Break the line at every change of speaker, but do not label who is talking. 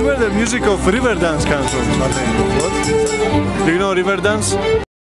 where the music of Riverdance comes from, I think. What? Do you know Riverdance?